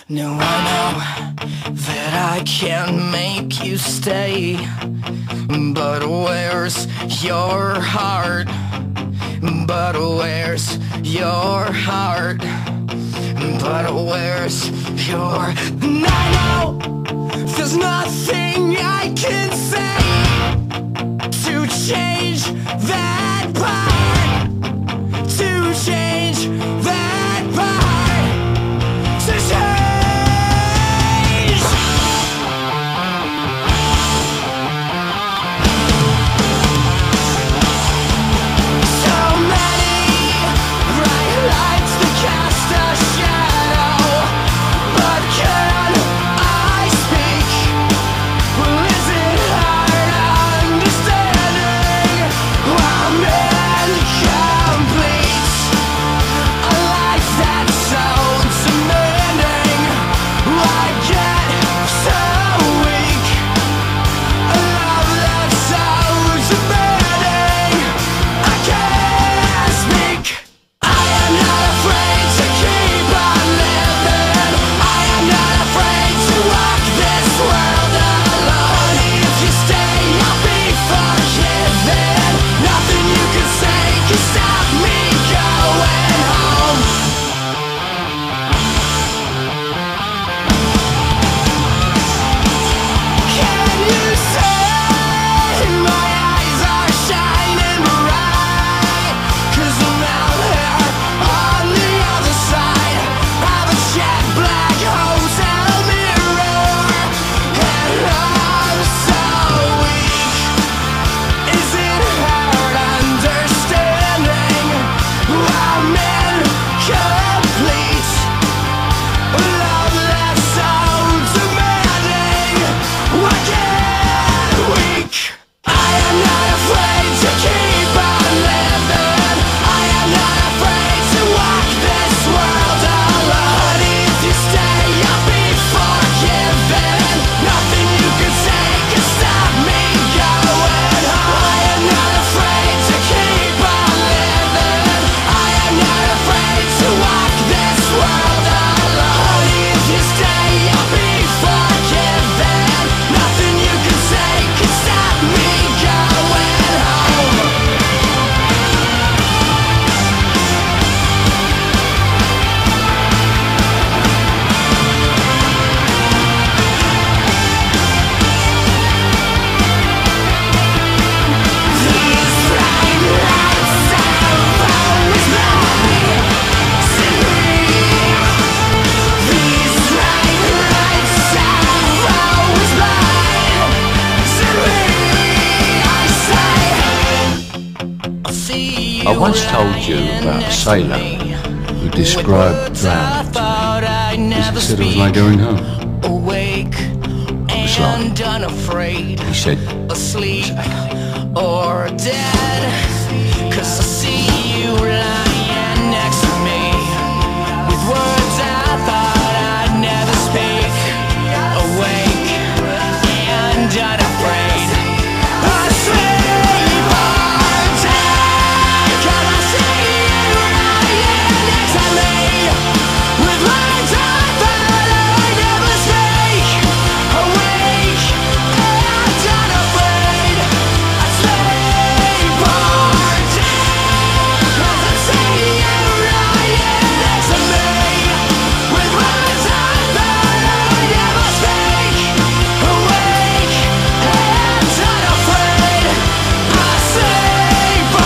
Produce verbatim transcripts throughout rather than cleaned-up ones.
No, I know that I can make you stay, but where's your heart? But where's your heart? But where's your... And I know there's nothing I can say to change that part, to change that part, to change. I once told you about a sailor who described drowning to me. He said it was like going home. It was like, he said, asleep or dead, 'cause I see you lying next to me with words I thought I'd never speak, awake and unafraid, asleep or dead, 'cause I see you lying next to me with words I thought I'd never speak, awake and unafraid, asleep or dead, 'cause I see you lying next to me with words I thought I'd never speak, awake and unafraid, asleep or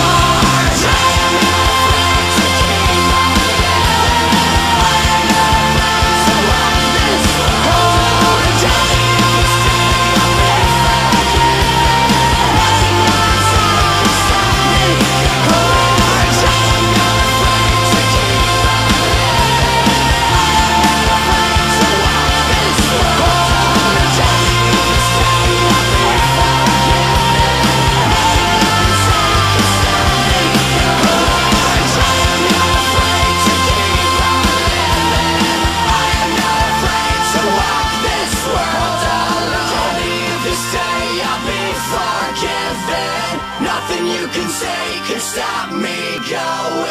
nothing you can say can stop me going.